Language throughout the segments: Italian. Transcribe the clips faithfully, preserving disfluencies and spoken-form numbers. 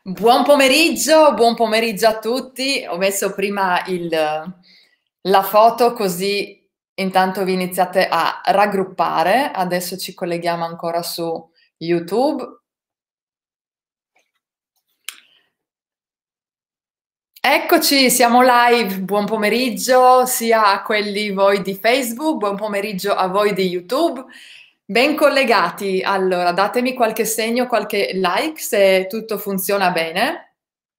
Buon pomeriggio, buon pomeriggio a tutti. Ho messo prima il, la foto così intanto vi iniziate a raggruppare. Adesso ci colleghiamo ancora su YouTube. Eccoci, siamo live. Buon pomeriggio sia a quelli voi di Facebook, buon pomeriggio a voi di YouTube. Ben collegati. Allora, datemi qualche segno, qualche like se tutto funziona bene.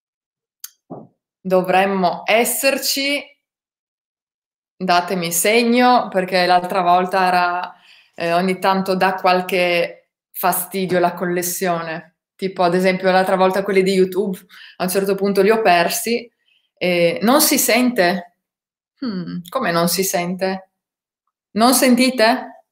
Dovremmo esserci. Datemi segno perché l'altra volta era eh, ogni tanto dà qualche fastidio la connessione. Tipo ad esempio l'altra volta quelli di YouTube, a un certo punto li ho persi e non si sente. Hmm, come non si sente? Non sentite?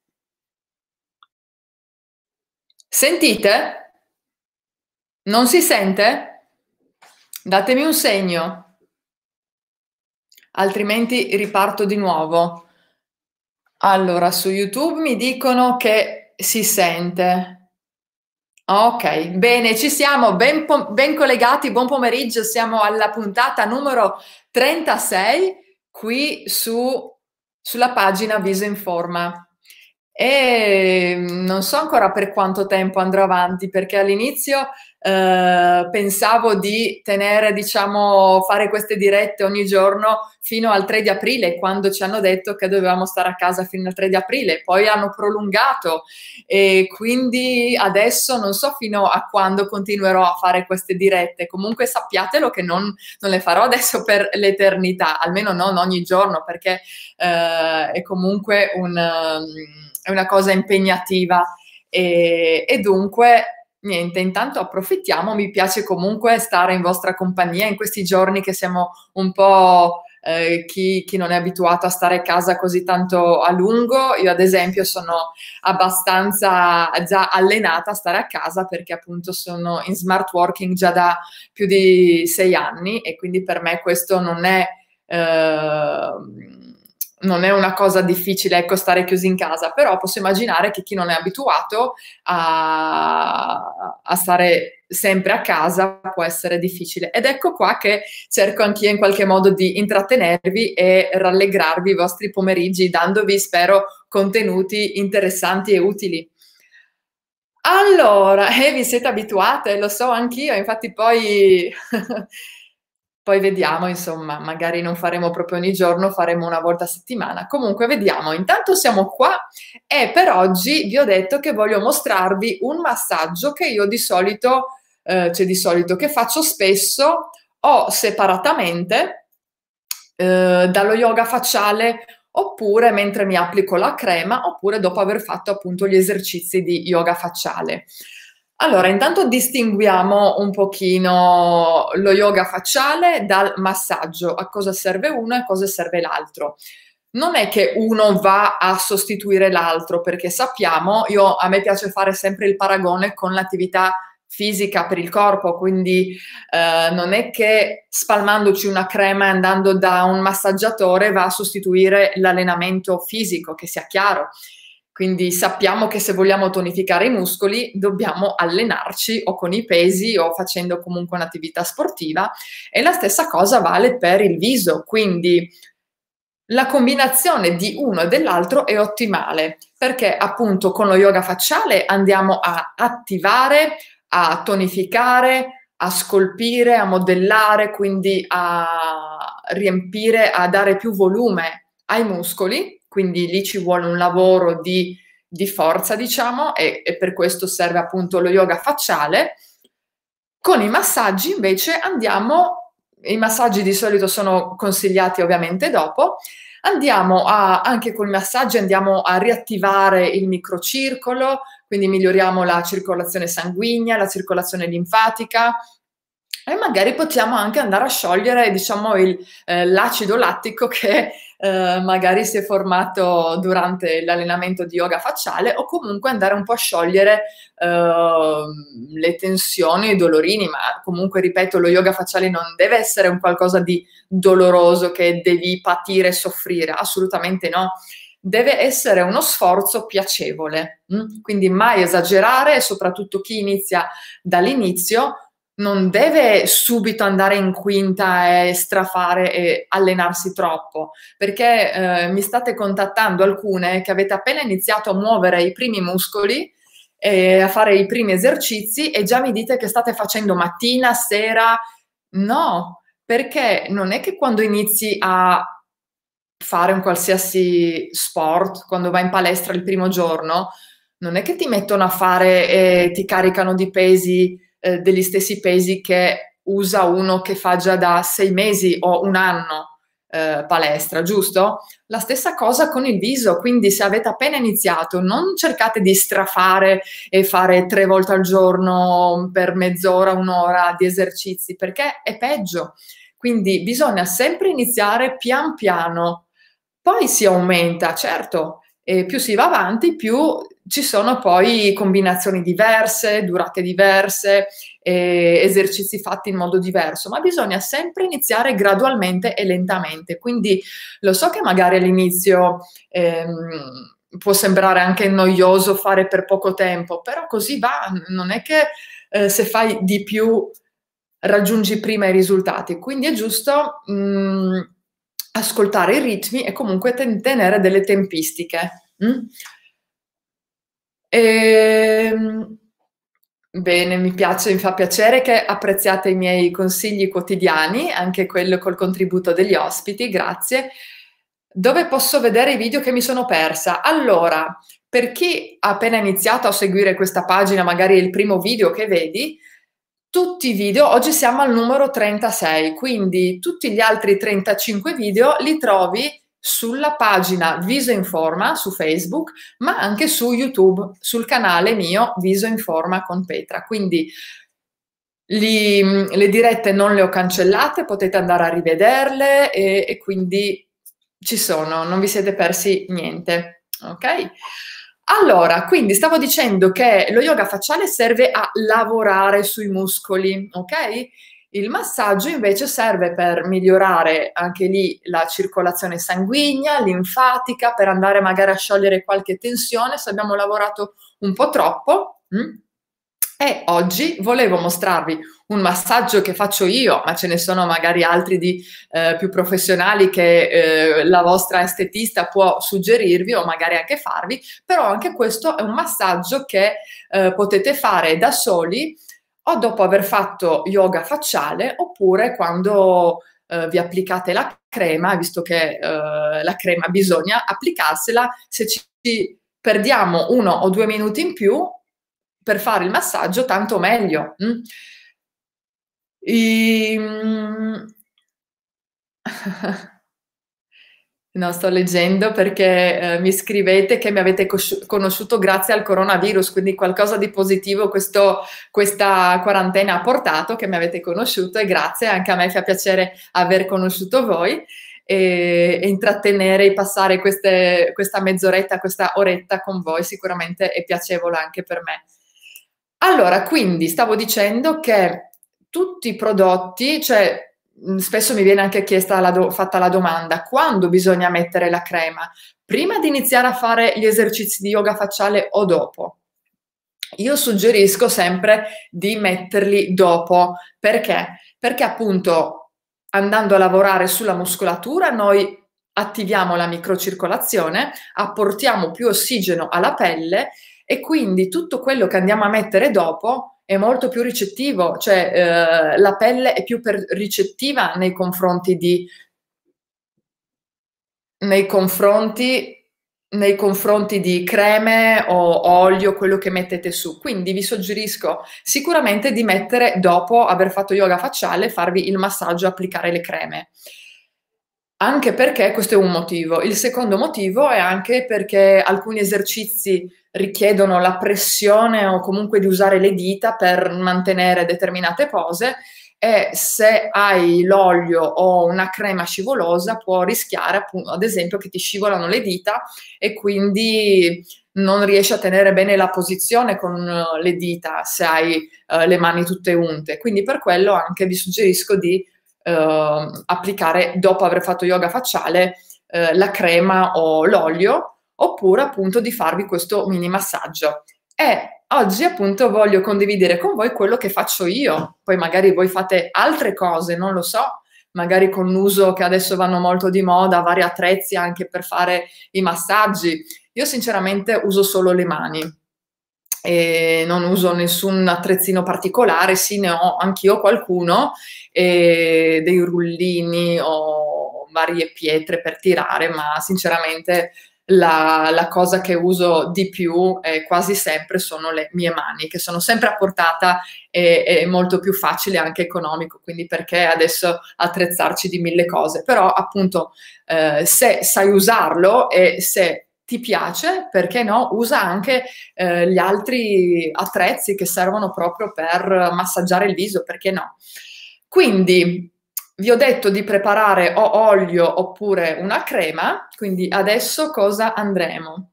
Sentite? Non si sente? Datemi un segno, altrimenti riparto di nuovo. Allora, su YouTube mi dicono che si sente. Ok, bene, ci siamo, ben, ben collegati, buon pomeriggio, siamo alla puntata numero trentasei qui su, sulla pagina Viso in Forma. E non so ancora per quanto tempo andrò avanti, perché all'inizio eh, pensavo di tenere, diciamo, fare queste dirette ogni giorno fino al tre di aprile, quando ci hanno detto che dovevamo stare a casa fino al tre di aprile, poi hanno prolungato e quindi adesso non so fino a quando continuerò a fare queste dirette. Comunque sappiatelo che non, non le farò adesso per l'eternità, almeno non ogni giorno, perché eh, è comunque un... Um, è una cosa impegnativa e, e dunque niente, intanto approfittiamo, mi piace comunque stare in vostra compagnia in questi giorni che siamo un po' eh, chi, chi non è abituato a stare a casa così tanto a lungo. Io ad esempio sono abbastanza già allenata a stare a casa perché appunto sono in smart working già da più di sei anni e quindi per me questo non è eh, non è una cosa difficile, ecco, stare chiusi in casa, però posso immaginare che chi non è abituato a, a stare sempre a casa può essere difficile. Ed ecco qua che cerco anch'io in qualche modo di intrattenervi e rallegrarvi i vostri pomeriggi, dandovi, spero, contenuti interessanti e utili. Allora, eh, vi siete abituate, lo so anch'io, infatti poi, poi vediamo, insomma, magari non faremo proprio ogni giorno, faremo una volta a settimana. Comunque vediamo, intanto siamo qua e per oggi vi ho detto che voglio mostrarvi un massaggio che io di solito, eh, cioè di solito, che faccio spesso o separatamente eh, dallo yoga facciale oppure mentre mi applico la crema, oppure dopo aver fatto appunto gli esercizi di yoga facciale. Allora, intanto distinguiamo un pochino lo yoga facciale dal massaggio, a cosa serve uno e a cosa serve l'altro. Non è che uno va a sostituire l'altro, perché sappiamo, io, a me piace fare sempre il paragone con l'attività fisica per il corpo, quindi eh, non è che spalmandoci una crema e andando da un massaggiatore va a sostituire l'allenamento fisico, che sia chiaro. Quindi sappiamo che se vogliamo tonificare i muscoli dobbiamo allenarci o con i pesi o facendo comunque un'attività sportiva e la stessa cosa vale per il viso, quindi la combinazione di uno e dell'altro è ottimale perché appunto con lo yoga facciale andiamo a attivare, a tonificare, a scolpire, a modellare, quindi a riempire, a dare più volume ai muscoli, quindi lì ci vuole un lavoro di, di forza, diciamo, e, e per questo serve appunto lo yoga facciale. Con i massaggi invece andiamo, i massaggi di solito sono consigliati ovviamente dopo, andiamo a, anche con i massaggi andiamo a riattivare il microcircolo, quindi miglioriamo la circolazione sanguigna, la circolazione linfatica e magari possiamo anche andare a sciogliere, diciamo, il, eh, l'acido lattico che eh, magari si è formato durante l'allenamento di yoga facciale o comunque andare un po' a sciogliere eh, le tensioni, i dolorini, ma comunque, ripeto, lo yoga facciale non deve essere un qualcosa di doloroso che devi patire e soffrire, assolutamente no. Deve essere uno sforzo piacevole, mh? Quindi mai esagerare e soprattutto chi inizia dall'inizio non deve subito andare in quinta e strafare e allenarsi troppo, perché eh, mi state contattando alcune che avete appena iniziato a muovere i primi muscoli e a fare i primi esercizi e già mi dite che state facendo mattina, sera. No, perché non è che quando inizi a fare un qualsiasi sport, quando vai in palestra il primo giorno, non è che ti mettono a fare e ti caricano di pesi, eh, degli stessi pesi che usa uno che fa già da sei mesi o un anno eh, palestra, giusto? La stessa cosa con il viso, quindi se avete appena iniziato, non cercate di strafare e fare tre volte al giorno per mezz'ora, un'ora di esercizi, perché è peggio. Quindi bisogna sempre iniziare pian piano, poi si aumenta, certo, e più si va avanti, più ci sono poi combinazioni diverse, durate diverse, eh, esercizi fatti in modo diverso, ma bisogna sempre iniziare gradualmente e lentamente. Quindi lo so che magari all'inizio ehm, può sembrare anche noioso fare per poco tempo, però così va, non è che eh, se fai di più raggiungi prima i risultati, quindi è giusto mh, ascoltare i ritmi e comunque ten- tenere delle tempistiche. Mm? Ehm, Bene, mi piace, mi fa piacere che apprezziate i miei consigli quotidiani, anche quello col contributo degli ospiti, grazie. Dove posso vedere i video che mi sono persa? Allora, per chi ha appena iniziato a seguire questa pagina, magari è il primo video che vedi, tutti i video, oggi siamo al numero trentasei, quindi tutti gli altri trentacinque video li trovi sulla pagina Viso in Forma su Facebook, ma anche su YouTube, sul canale mio Viso in Forma con Petra. Quindi li, le dirette non le ho cancellate, potete andare a rivederle e, e quindi ci sono, non vi siete persi niente, ok? Allora, quindi stavo dicendo che lo yoga facciale serve a lavorare sui muscoli, ok? Il massaggio invece serve per migliorare anche lì la circolazione sanguigna, linfatica, per andare magari a sciogliere qualche tensione se abbiamo lavorato un po' troppo. Mm? E oggi volevo mostrarvi un massaggio che faccio io, ma ce ne sono magari altri di eh, più professionali che eh, la vostra estetista può suggerirvi o magari anche farvi, però anche questo è un massaggio che eh, potete fare da soli o dopo aver fatto yoga facciale oppure quando eh, vi applicate la crema, visto che eh, la crema bisogna applicarsela, se ci perdiamo uno o due minuti in più per fare il massaggio, tanto meglio. Mm? I... No, sto leggendo perché eh, mi scrivete che mi avete cosci- conosciuto grazie al coronavirus, quindi qualcosa di positivo questo- questa quarantena ha portato, che mi avete conosciuto e grazie, anche a me fa piacere aver conosciuto voi e, e intrattenere e passare queste- questa mezz'oretta, questa oretta con voi, sicuramente è piacevole anche per me. Allora, quindi stavo dicendo che tutti i prodotti, cioè mh, spesso mi viene anche chiesta la do- fatta la domanda, quando bisogna mettere la crema? Prima di iniziare a fare gli esercizi di yoga facciale o dopo? Io suggerisco sempre di metterli dopo. Perché? Perché appunto andando a lavorare sulla muscolatura noi attiviamo la microcircolazione, apportiamo più ossigeno alla pelle e quindi tutto quello che andiamo a mettere dopo è molto più ricettivo, cioè eh, la pelle è più per- ricettiva nei confronti di nei confronti, nei confronti di creme o olio, quello che mettete su. Quindi vi suggerisco sicuramente di mettere dopo aver fatto yoga facciale, farvi il massaggio, applicare le creme. Anche perché questo è un motivo. Il secondo motivo è anche perché alcuni esercizi richiedono la pressione o comunque di usare le dita per mantenere determinate pose e se hai l'olio o una crema scivolosa può rischiare appunto, ad esempio che ti scivolano le dita e quindi non riesci a tenere bene la posizione con eh, le dita se hai eh, le mani tutte unte. Quindi per quello anche vi suggerisco di eh, applicare dopo aver fatto yoga facciale eh, la crema o l'olio oppure appunto di farvi questo mini massaggio. E oggi appunto voglio condividere con voi quello che faccio io, poi magari voi fate altre cose, non lo so, magari con l'uso che adesso vanno molto di moda, vari attrezzi anche per fare i massaggi. Io sinceramente uso solo le mani e non uso nessun attrezzino particolare, sì, ne ho anch'io qualcuno, e dei rullini o varie pietre per tirare, ma sinceramente la, la cosa che uso di più eh, quasi sempre sono le mie mani, che sono sempre a portata e è molto più facile, anche economico, quindi perché adesso attrezzarci di mille cose, però appunto eh, se sai usarlo e se ti piace, perché no, usa anche eh, gli altri attrezzi che servono proprio per massaggiare il viso, perché no? Quindi vi ho detto di preparare o olio oppure una crema, quindi adesso cosa andremo?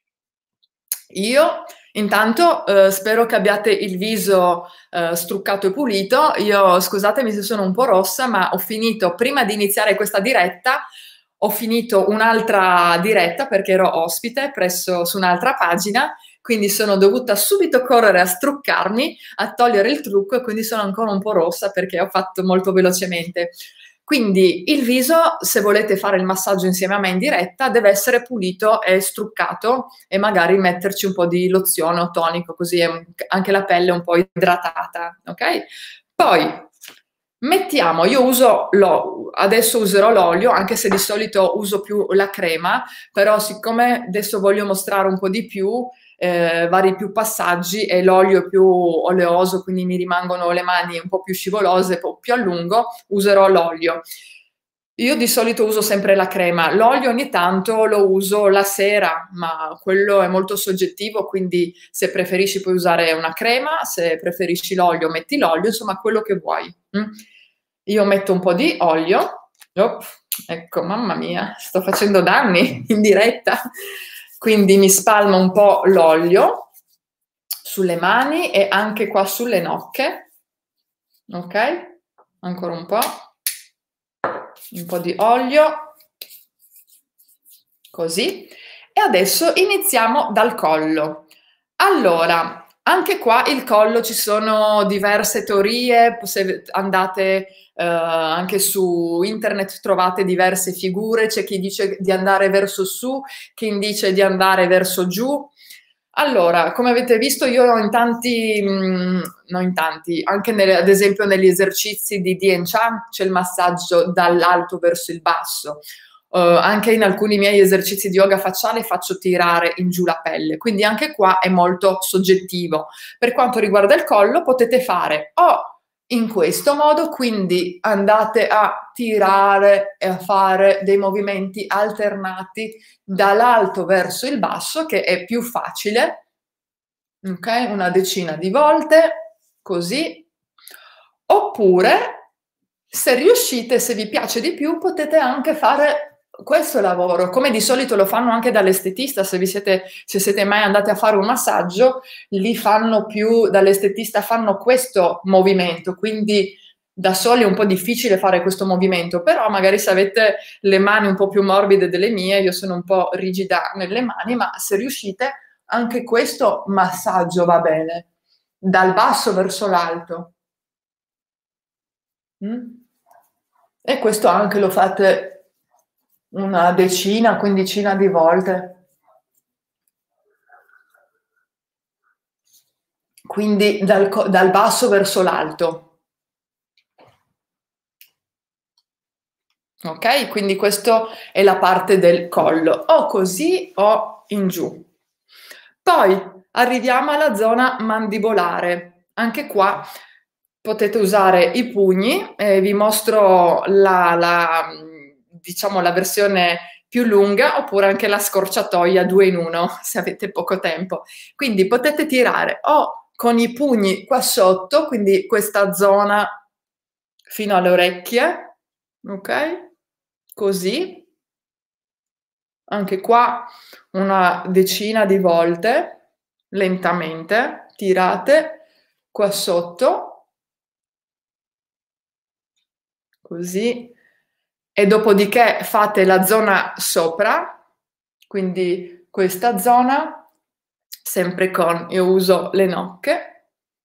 Io intanto eh, spero che abbiate il viso eh, struccato e pulito. Io scusatemi se sono un po' rossa, ma ho finito prima di iniziare questa diretta. Ho finito un'altra diretta perché ero ospite presso su un'altra pagina, quindi sono dovuta subito correre a struccarmi, a togliere il trucco e quindi sono ancora un po' rossa perché ho fatto molto velocemente. Quindi il viso, se volete fare il massaggio insieme a me in diretta, deve essere pulito e struccato e magari metterci un po' di lozione o tonico, così è anche la pelle un po' idratata, ok? Poi mettiamo, io uso l'olio, adesso userò l'olio, anche se di solito uso più la crema, però siccome adesso voglio mostrare un po' di più, eh, vari più passaggi e l'olio è più oleoso, quindi mi rimangono le mani un po' più scivolose, un po' più a lungo, userò l'olio. Io di solito uso sempre la crema, l'olio ogni tanto lo uso la sera, ma quello è molto soggettivo, quindi se preferisci puoi usare una crema, se preferisci l'olio metti l'olio, insomma quello che vuoi. Mm? Io metto un po' di olio, oh, ecco, mamma mia, sto facendo danni in diretta, quindi mi spalmo un po' l'olio sulle mani e anche qua sulle nocche, ok? Ancora un po'. Un po' di olio, così. E adesso iniziamo dal collo. Allora, anche qua il collo ci sono diverse teorie, se andate eh, anche su internet trovate diverse figure, c'è chi dice di andare verso su, chi dice di andare verso giù. Allora, come avete visto io in tanti, mh, non in tanti, anche nelle, ad esempio negli esercizi di Dien Chan c'è il massaggio dall'alto verso il basso. Uh, anche in alcuni miei esercizi di yoga facciale faccio tirare in giù la pelle, quindi anche qua è molto soggettivo. Per quanto riguarda il collo potete fare o in questo modo, quindi andate a tirare e a fare dei movimenti alternati dall'alto verso il basso, che è più facile, ok? Una decina di volte, così. Oppure, se riuscite, se vi piace di più, potete anche fare questo lavoro, come di solito lo fanno anche dall'estetista, se vi siete, se siete mai andati a fare un massaggio, li fanno più, dall'estetista fanno questo movimento, quindi da soli è un po' difficile fare questo movimento, però magari se avete le mani un po' più morbide delle mie, io sono un po' rigida nelle mani, ma se riuscite anche questo massaggio va bene, dal basso verso l'alto. Mm? E questo anche lo fate una decina, quindicina di volte. Quindi dal, dal basso verso l'alto. Ok? Quindi questa è la parte del collo, o così o in giù. Poi arriviamo alla zona mandibolare. Anche qua potete usare i pugni, eh, vi mostro la, la, diciamo, la versione più lunga oppure anche la scorciatoia due in uno se avete poco tempo. Quindi potete tirare o con i pugni qua sotto, quindi questa zona fino alle orecchie, ok? Così, anche qua una decina di volte, lentamente, tirate qua sotto, così, e dopodiché fate la zona sopra, quindi questa zona, sempre con, io uso le nocche.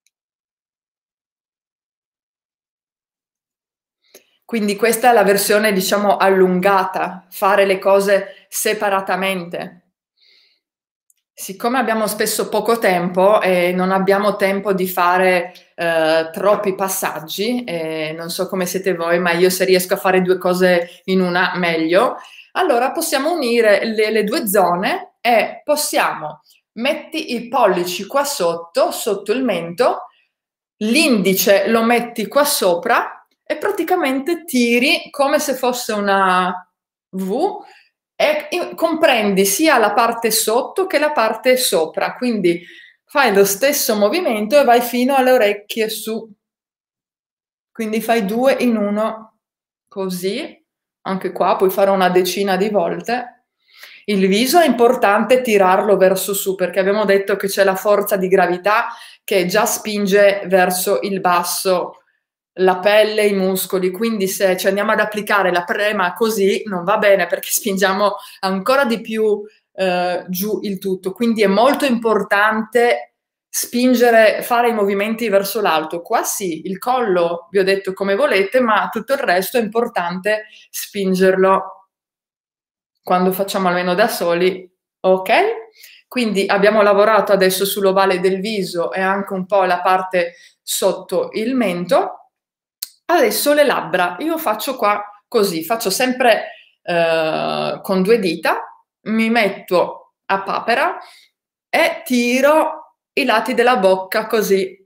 Quindi questa è la versione, diciamo, allungata, fare le cose separatamente. Siccome abbiamo spesso poco tempo e non abbiamo tempo di fare eh, troppi passaggi, e non so come siete voi, ma io se riesco a fare due cose in una meglio, allora possiamo unire le, le due zone e possiamo metti i pollici qua sotto, sotto il mento, l'indice lo metti qua sopra e praticamente tiri come se fosse una V e comprendi sia la parte sotto che la parte sopra, quindi fai lo stesso movimento e vai fino alle orecchie su. Quindi fai due in uno, così, anche qua puoi fare una decina di volte. Il viso è importante tirarlo verso su, perché abbiamo detto che c'è la forza di gravità che già spinge verso il basso la pelle e i muscoli, quindi se ci andiamo ad applicare la prema così non va bene perché spingiamo ancora di più eh, giù il tutto, quindi è molto importante spingere, fare i movimenti verso l'alto. Qua sì, il collo vi ho detto come volete, ma tutto il resto è importante spingerlo quando facciamo almeno da soli, ok? Quindi abbiamo lavorato adesso sull'ovale del viso e anche un po' la parte sotto il mento. Adesso le labbra, io faccio qua così, faccio sempre eh, con due dita, mi metto a papera e tiro i lati della bocca così.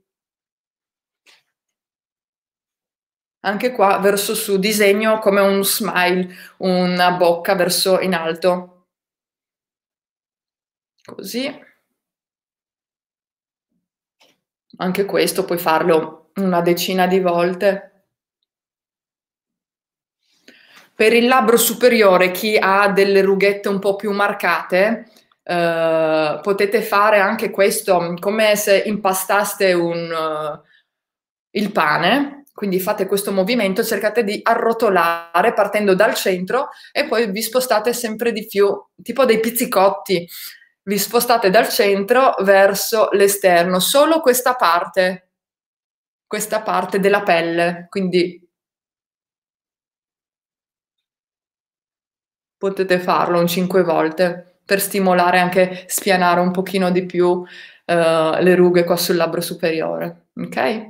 Anche qua verso su, disegno come un smile, una bocca verso in alto. Così. Anche questo puoi farlo una decina di volte. Per il labbro superiore, chi ha delle rughette un po' più marcate, eh, potete fare anche questo come se impastaste un, uh, il pane, quindi fate questo movimento, cercate di arrotolare partendo dal centro e poi vi spostate sempre di più, tipo dei pizzicotti, vi spostate dal centro verso l'esterno, solo questa parte, questa parte della pelle, quindi potete farlo un cinque volte per stimolare anche spianare un pochino di più eh, le rughe qua sul labbro superiore, ok?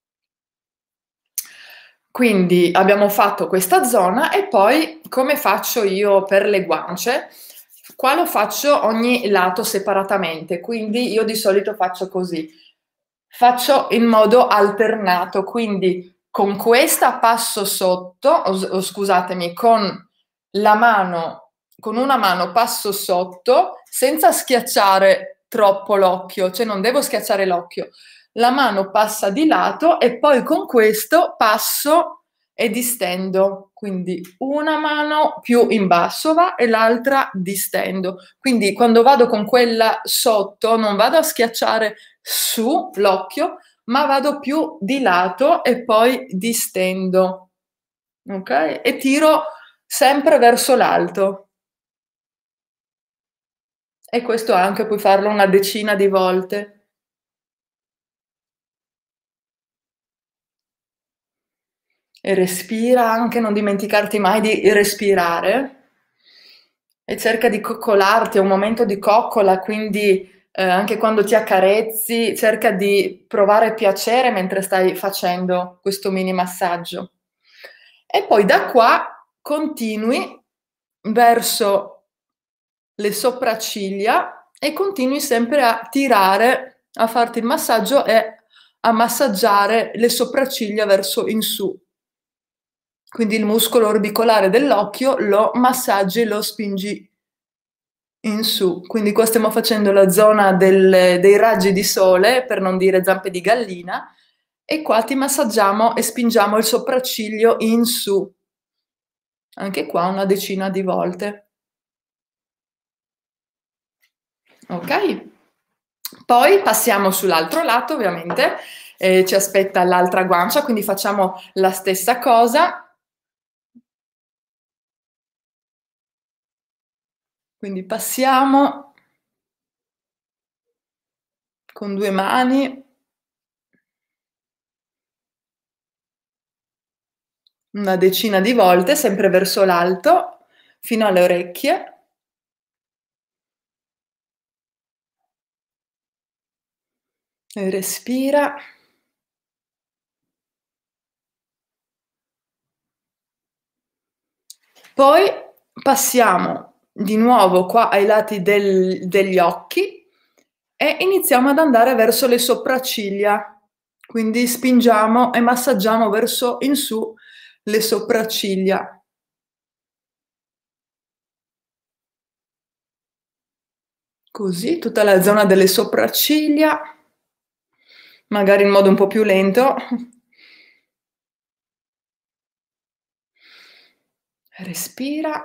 Quindi abbiamo fatto questa zona e poi come faccio io per le guance? Qua lo faccio ogni lato separatamente, quindi io di solito faccio così. Faccio in modo alternato, quindi con questa passo sotto, o, o scusatemi, con la mano, con una mano passo sotto senza schiacciare troppo l'occhio, cioè non devo schiacciare l'occhio. La mano passa di lato e poi con questo passo e distendo. Quindi una mano più in basso va e l'altra distendo. Quindi quando vado con quella sotto non vado a schiacciare su l'occhio, ma vado più di lato e poi distendo. Ok? E tiro sempre verso l'alto. E questo anche puoi farlo una decina di volte. E respira anche, non dimenticarti mai di respirare. E cerca di coccolarti, è un momento di coccola, quindi eh, anche quando ti accarezzi, cerca di provare piacere mentre stai facendo questo mini massaggio. E poi da qua continui verso le sopracciglia e continui sempre a tirare, a farti il massaggio e a massaggiare le sopracciglia verso in su. Quindi il muscolo orbicolare dell'occhio lo massaggi e lo spingi in su. Quindi qua stiamo facendo la zona del, dei raggi di sole, per non dire zampe di gallina, e qua ti massaggiamo e spingiamo il sopracciglio in su. Anche qua una decina di volte. Ok? Poi passiamo sull'altro lato, ovviamente, eh, ci aspetta l'altra guancia, quindi facciamo la stessa cosa. Quindi passiamo con due mani. Una decina di volte, sempre verso l'alto, fino alle orecchie. E respira. Poi passiamo di nuovo qua ai lati del degli occhi e iniziamo ad andare verso le sopracciglia. Quindi spingiamo e massaggiamo verso in su le sopracciglia. Così, tutta la zona delle sopracciglia, magari in modo un po' più lento. Respira.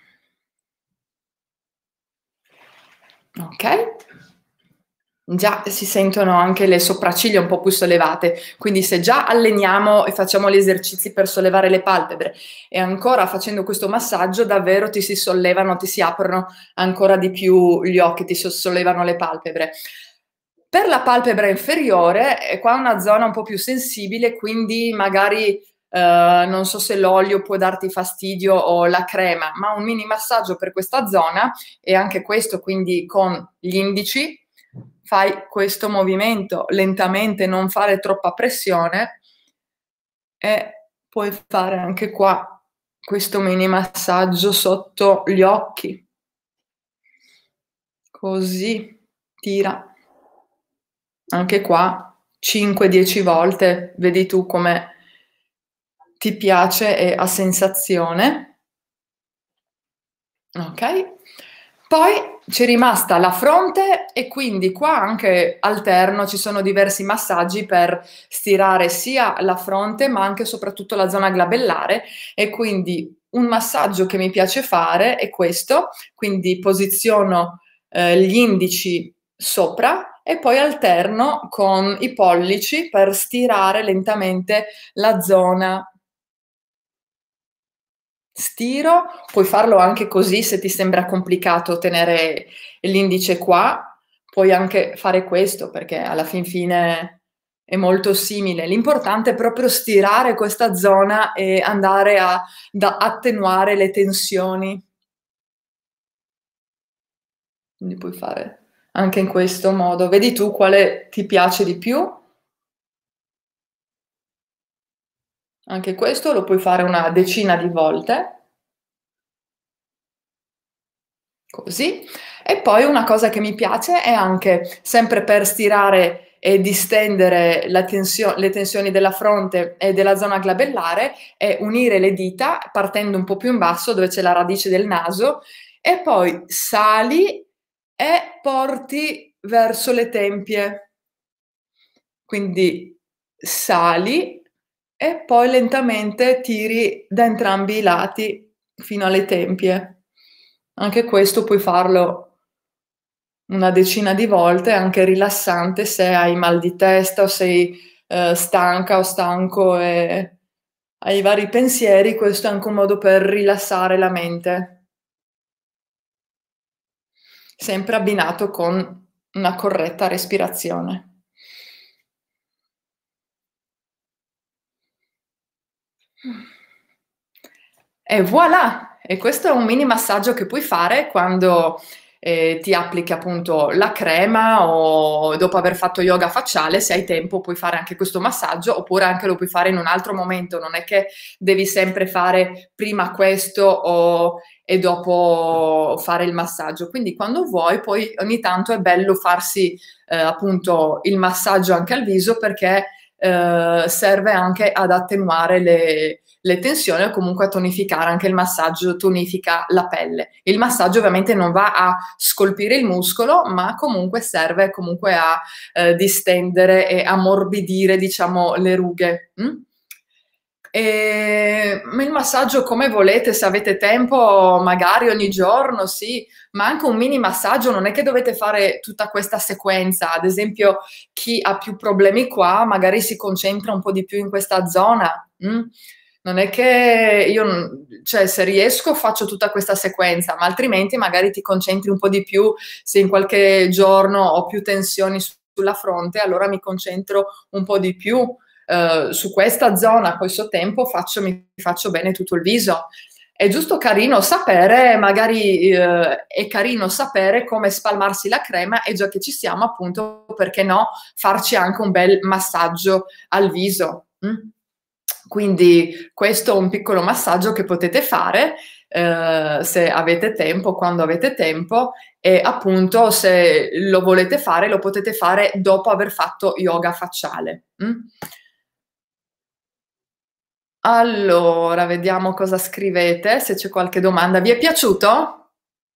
Okay. Già si sentono anche le sopracciglia un po' più sollevate, quindi se già alleniamo e facciamo gli esercizi per sollevare le palpebre e ancora facendo questo massaggio davvero ti si sollevano, ti si aprono ancora di più gli occhi, ti sollevano le palpebre. Per la palpebra inferiore è qua una zona un po' più sensibile, quindi magari eh, non so se l'olio può darti fastidio o la crema, ma un mini massaggio per questa zona e anche questo quindi con gli indici fai questo movimento lentamente, non fare troppa pressione e puoi fare anche qua questo mini massaggio sotto gli occhi. Così, tira. Anche qua cinque dieci volte, vedi tu come ti piace e a sensazione. Ok? Poi c'è rimasta la fronte e quindi qua anche alterno, ci sono diversi massaggi per stirare sia la fronte ma anche e soprattutto la zona glabellare e quindi un massaggio che mi piace fare è questo, quindi posiziono eh, gli indici sopra e poi alterno con i pollici per stirare lentamente la zona. Stiro, puoi farlo anche così se ti sembra complicato tenere l'indice qua, puoi anche fare questo perché alla fin fine è molto simile. L'importante è proprio stirare questa zona e andare a da attenuare le tensioni. Quindi puoi fare anche in questo modo. Vedi tu quale ti piace di più. Anche questo lo puoi fare una decina di volte. Così. E poi una cosa che mi piace è anche, sempre per stirare e distendere la tensio le tensioni della fronte e della zona glabellare, è unire le dita partendo un po' più in basso dove c'è la radice del naso e poi sali e porti verso le tempie. Quindi sali e poi lentamente tiri da entrambi i lati fino alle tempie. Anche questo puoi farlo una decina di volte, è anche rilassante se hai mal di testa o sei eh, stanca o stanco e hai vari pensieri, questo è anche un modo per rilassare la mente. Sempre abbinato con una corretta respirazione. E voilà! E questo è un mini massaggio che puoi fare quando eh, ti applichi appunto la crema o dopo aver fatto yoga facciale, se hai tempo puoi fare anche questo massaggio oppure anche lo puoi fare in un altro momento, non è che devi sempre fare prima questo o, e dopo fare il massaggio. Quindi quando vuoi, poi ogni tanto è bello farsi eh, appunto il massaggio anche al viso perché eh, serve anche ad attenuare le le tensioni o comunque a tonificare, anche il massaggio tonifica la pelle. Il massaggio ovviamente non va a scolpire il muscolo, ma comunque serve comunque a eh, distendere e ammorbidire, diciamo, le rughe. Mm? E il massaggio come volete, se avete tempo, magari ogni giorno, sì, ma anche un mini massaggio, non è che dovete fare tutta questa sequenza. Ad esempio, chi ha più problemi qua, magari si concentra un po' di più in questa zona. Mm? Non è che io, cioè, se riesco faccio tutta questa sequenza, ma altrimenti magari ti concentri un po' di più se in qualche giorno ho più tensioni sulla fronte, allora mi concentro un po' di più uh, su questa zona, poi so tempo faccio, mi faccio bene tutto il viso. È giusto carino sapere, magari eh, è carino sapere come spalmarsi la crema e già che ci siamo, appunto, perché no, farci anche un bel massaggio al viso. Mm? Quindi questo è un piccolo massaggio che potete fare eh, se avete tempo, quando avete tempo, e appunto se lo volete fare, lo potete fare dopo aver fatto yoga facciale. Mm? Allora, vediamo cosa scrivete, se c'è qualche domanda. Vi è piaciuto?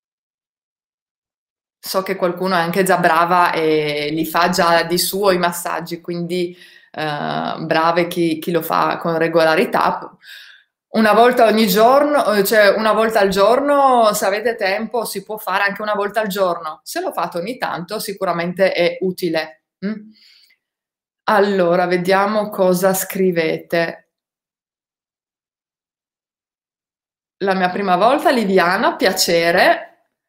So che qualcuno è anche già brava e li fa già di suo i massaggi, quindi eh, brave chi, chi lo fa con regolarità. Una volta ogni giorno, cioè una volta al giorno, se avete tempo, si può fare anche una volta al giorno. Se lo fate ogni tanto, sicuramente è utile. Mm? Allora, vediamo cosa scrivete. La mia prima volta, Liviana, piacere.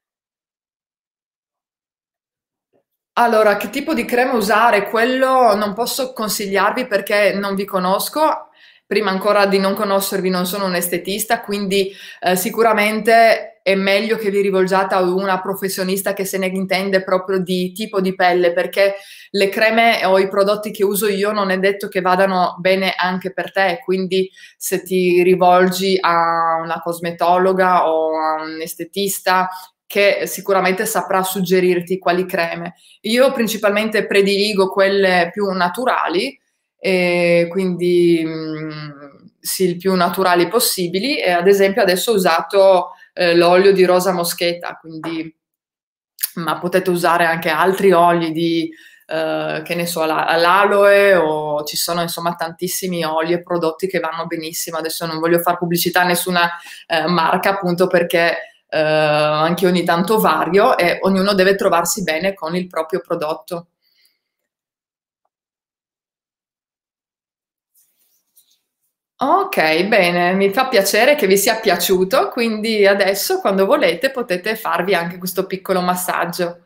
Allora, che tipo di crema usare? Quello non posso consigliarvi perché non vi conosco. Prima ancora di non conoscervi, non sono un estetista, quindi eh, sicuramente è meglio che vi rivolgiate a una professionista che se ne intende proprio di tipo di pelle, perché le creme o i prodotti che uso io non è detto che vadano bene anche per te, quindi se ti rivolgi a una cosmetologa o a un estetista che sicuramente saprà suggerirti quali creme. Io principalmente prediligo quelle più naturali, e quindi mh, sì, il più naturali possibili, e ad esempio adesso ho usato eh, l'olio di rosa moscheta, quindi, ma potete usare anche altri oli di, eh, che ne so, l'aloe, o ci sono insomma tantissimi oli e prodotti che vanno benissimo. Adesso non voglio fare pubblicità a nessuna eh, marca, appunto perché eh, anche ogni tanto vario e ognuno deve trovarsi bene con il proprio prodotto. Ok, bene, mi fa piacere che vi sia piaciuto, quindi adesso quando volete potete farvi anche questo piccolo massaggio.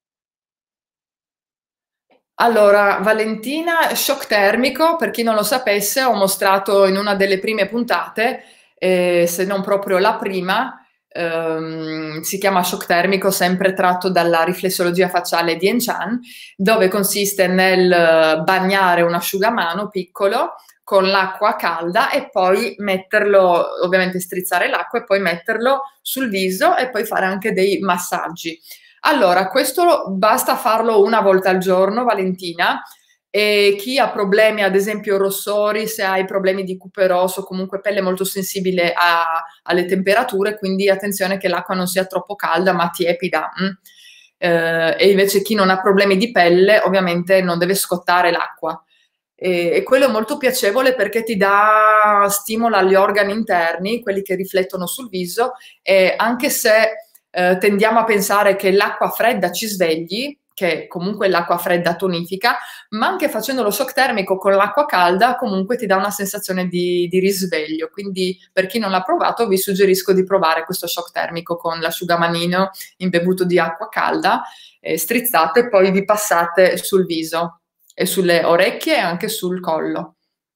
Allora, Valentina, shock termico, per chi non lo sapesse, ho mostrato in una delle prime puntate, eh, se non proprio la prima, ehm, si chiama shock termico, sempre tratto dalla riflessologia facciale di Enchan, dove consiste nel bagnare un asciugamano piccolo con l'acqua calda e poi metterlo, ovviamente strizzare l'acqua e poi metterlo sul viso e poi fare anche dei massaggi. Allora, questo basta farlo una volta al giorno, Valentina, e chi ha problemi, ad esempio rossori, se hai problemi di cuperoso, comunque pelle molto sensibile a- alle temperature, quindi attenzione che l'acqua non sia troppo calda ma tiepida. Mm? Eh, e invece chi non ha problemi di pelle, ovviamente non deve scottare l'acqua. E, e quello è molto piacevole perché ti dà, stimola gli organi interni, quelli che riflettono sul viso, e anche se eh, tendiamo a pensare che l'acqua fredda ci svegli, che comunque l'acqua fredda tonifica, ma anche facendo lo shock termico con l'acqua calda comunque ti dà una sensazione di, di risveglio. Quindi per chi non l'ha provato vi suggerisco di provare questo shock termico con l'asciugamanino imbevuto di acqua calda, eh, strizzate e poi vi passate sul viso e sulle orecchie e anche sul collo.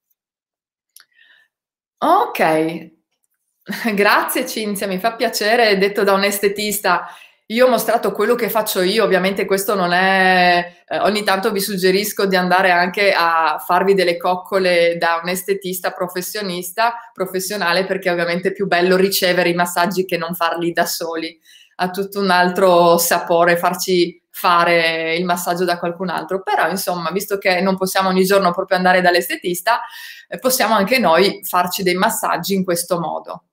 Ok, grazie Cinzia, mi fa piacere, detto da un estetista. Io ho mostrato quello che faccio io, ovviamente questo non è, eh, ogni tanto vi suggerisco di andare anche a farvi delle coccole da un estetista professionista, professionale, perché ovviamente è più bello ricevere i massaggi che non farli da soli. Ha tutto un altro sapore farci fare il massaggio da qualcun altro, però insomma, visto che non possiamo ogni giorno proprio andare dall'estetista, eh, possiamo anche noi farci dei massaggi in questo modo.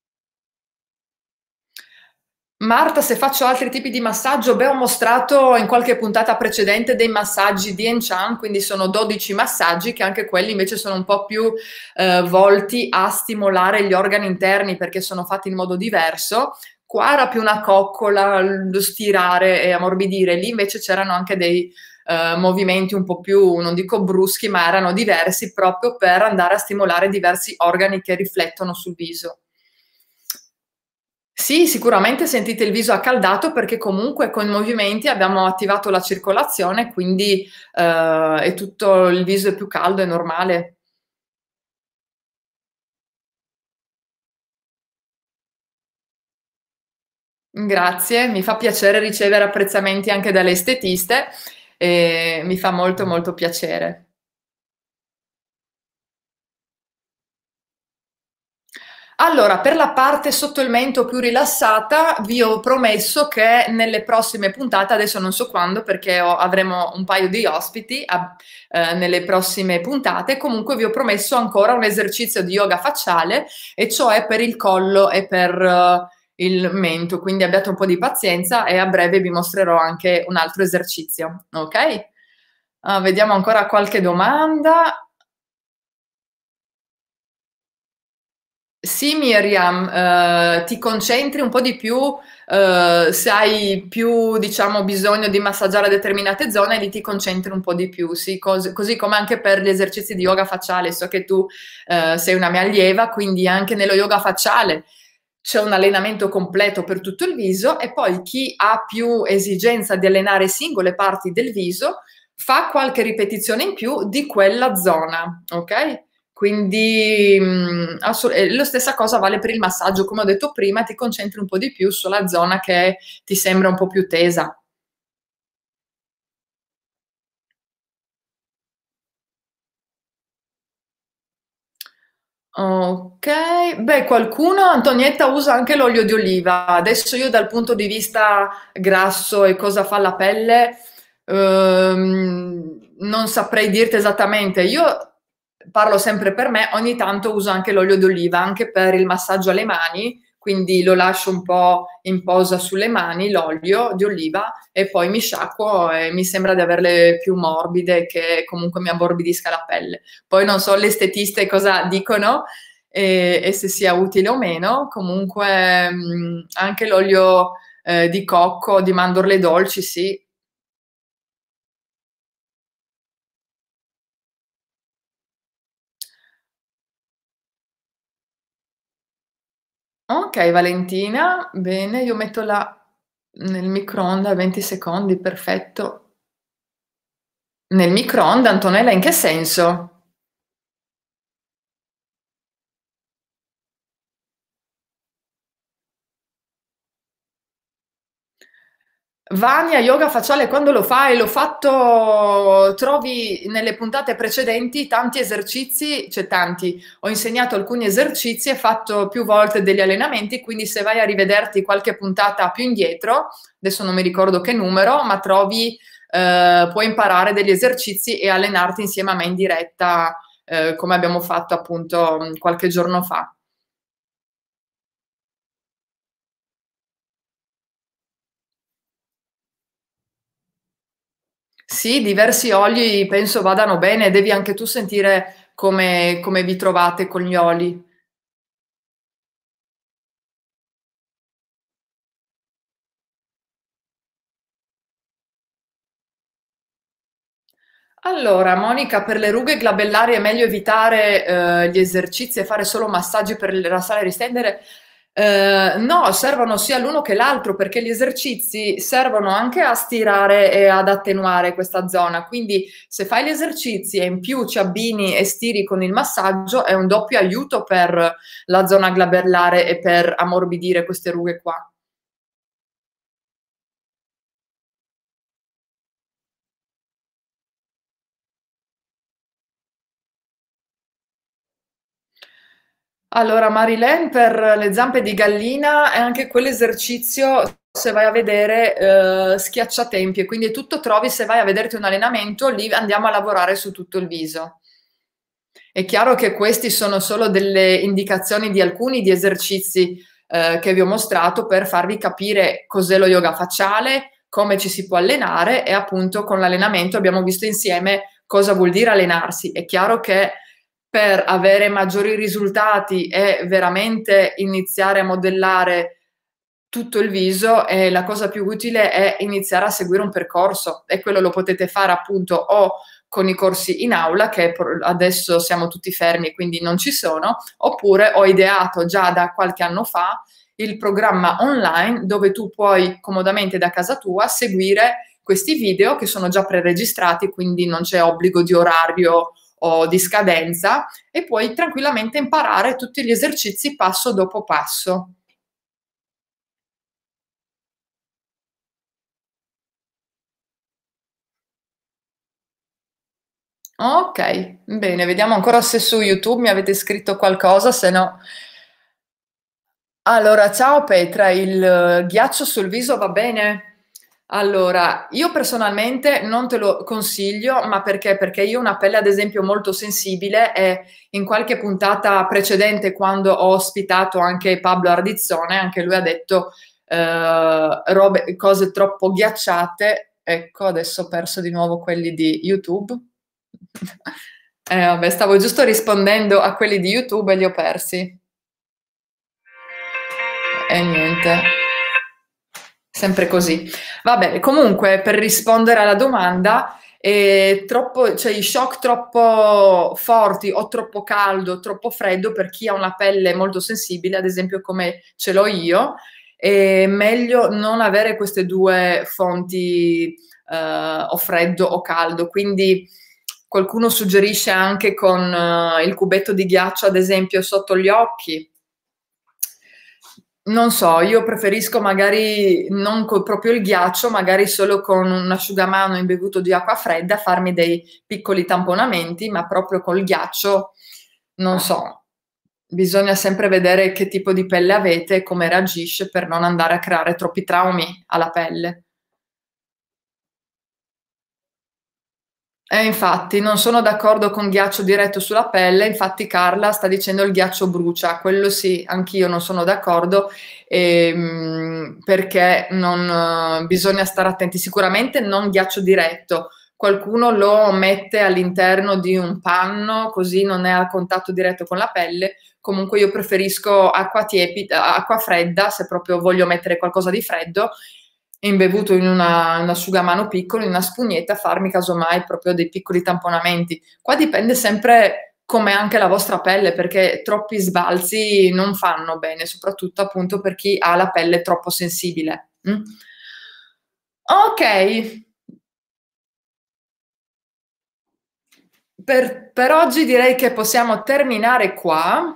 Marta, se faccio altri tipi di massaggio, beh, ho mostrato in qualche puntata precedente dei massaggi di Enchan, quindi sono dodici massaggi che anche quelli invece sono un po' più eh, volti a stimolare gli organi interni perché sono fatti in modo diverso. Qua era più una coccola, lo stirare e ammorbidire, lì invece c'erano anche dei eh, movimenti un po' più, non dico bruschi, ma erano diversi proprio per andare a stimolare diversi organi che riflettono sul viso. Sì, sicuramente sentite il viso accaldato perché comunque con i movimenti abbiamo attivato la circolazione, quindi, ehm, è tutto il viso è più caldo, è normale. Grazie, mi fa piacere ricevere apprezzamenti anche dalle estetiste, e mi fa molto, molto piacere. Allora, per la parte sotto il mento più rilassata, vi ho promesso che nelle prossime puntate, adesso non so quando perché ho- avremo un paio di ospiti a- eh, nelle prossime puntate, comunque vi ho promesso ancora un esercizio di yoga facciale, e cioè per il collo e per eh, il mento, quindi abbiate un po' di pazienza e a breve vi mostrerò anche un altro esercizio, ok? Ah, vediamo ancora qualche domanda. Sì, Miriam, eh, ti concentri un po' di più, eh, se hai più, diciamo, bisogno di massaggiare determinate zone, lì ti concentri un po' di più, sì, cos- così come anche per gli esercizi di yoga facciale. So che tu, eh, sei una mia allieva, quindi anche nello yoga facciale c'è un allenamento completo per tutto il viso, e poi chi ha più esigenza di allenare singole parti del viso fa qualche ripetizione in più di quella zona, ok? Quindi mh, assu- e la stessa cosa vale per il massaggio, come ho detto prima, ti concentri un po' di più sulla zona che ti sembra un po' più tesa. Ok, beh, qualcuno, Antonietta, usa anche l'olio di oliva. Adesso io dal punto di vista grasso e cosa fa la pelle, ehm, non saprei dirti esattamente. Io parlo sempre per me, ogni tanto uso anche l'olio di oliva, anche per il massaggio alle mani, quindi lo lascio un po' in posa sulle mani, l'olio di oliva, e poi mi sciacquo e mi sembra di averle più morbide, e che comunque mi ammorbidisca la pelle. Poi non so le estetiste cosa dicono, e, e se sia utile o meno. Comunque mh, anche l'olio eh, di cocco, di mandorle dolci, sì. Ok, Valentina, bene, io metto la nel microonde venti secondi, perfetto. Nel microonde, Antonella, in che senso? Vania yoga facciale, quando lo fai? L'ho fatto, trovi nelle puntate precedenti tanti esercizi, cioè tanti, ho insegnato alcuni esercizi e fatto più volte degli allenamenti, quindi se vai a rivederti qualche puntata più indietro, adesso non mi ricordo che numero, ma trovi, eh, puoi imparare degli esercizi e allenarti insieme a me in diretta, eh, come abbiamo fatto appunto mh, qualche giorno fa. Sì, diversi oli penso vadano bene, devi anche tu sentire come, come vi trovate con gli oli. Allora, Monica, per le rughe glabellari è meglio evitare eh, gli esercizi e fare solo massaggi per rilassare e ristendere. Eh, no, servono sia l'uno che l'altro, perché gli esercizi servono anche a stirare e ad attenuare questa zona. Quindi se fai gli esercizi e in più ci abbini e stiri con il massaggio, è un doppio aiuto per la zona glabellare e per ammorbidire queste rughe qua. Allora, Marilyn, per le zampe di gallina è anche quell'esercizio, se vai a vedere, eh, schiacciatempie, quindi è tutto trovi, se vai a vederti un allenamento, lì andiamo a lavorare su tutto il viso. È chiaro che questi sono solo delle indicazioni di alcuni di esercizi eh, che vi ho mostrato per farvi capire cos'è lo yoga facciale, come ci si può allenare, e appunto con l'allenamento abbiamo visto insieme cosa vuol dire allenarsi. È chiaro che per avere maggiori risultati e veramente iniziare a modellare tutto il viso, eh, la cosa più utile è iniziare a seguire un percorso, e quello lo potete fare appunto o con i corsi in aula, che adesso siamo tutti fermi, quindi non ci sono, oppure ho ideato già da qualche anno fa il programma online dove tu puoi comodamente da casa tua seguire questi video che sono già preregistrati, quindi non c'è obbligo di orario o di scadenza, e puoi tranquillamente imparare tutti gli esercizi passo dopo passo. Ok, bene, vediamo ancora se su YouTube mi avete scritto qualcosa, se no... Allora, ciao Petra, il eh, ghiaccio sul viso va bene? Allora, io personalmente non te lo consiglio, ma perché? Perché io ho una pelle ad esempio molto sensibile e in qualche puntata precedente, quando ho ospitato anche Pablo Ardizzone, anche lui ha detto eh, robe, cose troppo ghiacciate. Ecco, adesso ho perso di nuovo quelli di YouTube. Eh, vabbè, stavo giusto rispondendo a quelli di YouTube e li ho persi. E niente, sempre così. Vabbè, comunque, per rispondere alla domanda, è troppo, cioè i shock troppo forti o troppo caldo, troppo freddo per chi ha una pelle molto sensibile, ad esempio come ce l'ho io, è meglio non avere queste due fonti, eh, o freddo o caldo. Quindi qualcuno suggerisce anche con eh, il cubetto di ghiaccio, ad esempio, sotto gli occhi. Non so, io preferisco magari non co- proprio il ghiaccio, magari solo con un asciugamano imbevuto di acqua fredda, farmi dei piccoli tamponamenti, ma proprio col ghiaccio, non so. Bisogna sempre vedere che tipo di pelle avete e come reagisce per non andare a creare troppi traumi alla pelle. E infatti non sono d'accordo con ghiaccio diretto sulla pelle, infatti Carla sta dicendo il ghiaccio brucia, quello sì, anch'io non sono d'accordo, ehm, perché non, eh, bisogna stare attenti, sicuramente non ghiaccio diretto, qualcuno lo mette all'interno di un panno così non è a contatto diretto con la pelle, comunque io preferisco acqua tiepida, acqua fredda se proprio voglio mettere qualcosa di freddo imbevuto in una, un asciugamano piccolo, in una spugnetta, farmi casomai proprio dei piccoli tamponamenti. Qua dipende sempre come anche la vostra pelle, perché troppi sbalzi non fanno bene, soprattutto appunto per chi ha la pelle troppo sensibile. Mm? Ok, per, per oggi direi che possiamo terminare qua.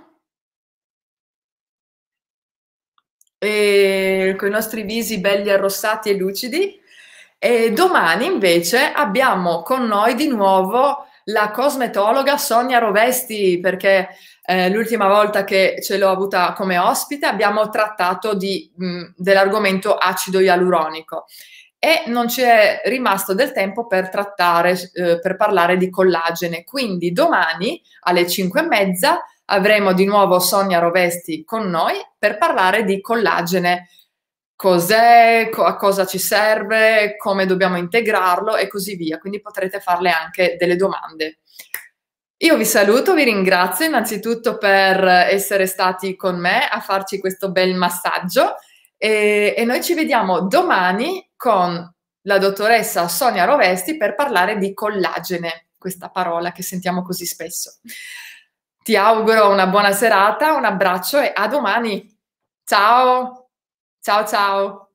E con i nostri visi belli arrossati e lucidi. E domani invece abbiamo con noi di nuovo la cosmetologa Sonia Rovesti, perché eh, l'ultima volta che ce l'ho avuta come ospite abbiamo trattato di, mh, dell'argomento acido ialuronico e non ci è rimasto del tempo per trattare, eh, per parlare di collagene. Quindi domani alle cinque e mezza avremo di nuovo Sonia Rovesti con noi per parlare di collagene. Cos'è, co- a cosa ci serve, come dobbiamo integrarlo e così via. Quindi potrete farle anche delle domande. Io vi saluto, vi ringrazio innanzitutto per essere stati con me a farci questo bel massaggio e, e noi ci vediamo domani con la dottoressa Sonia Rovesti per parlare di collagene, questa parola che sentiamo così spesso. Ti auguro una buona serata, un abbraccio e a domani. Ciao, ciao, ciao.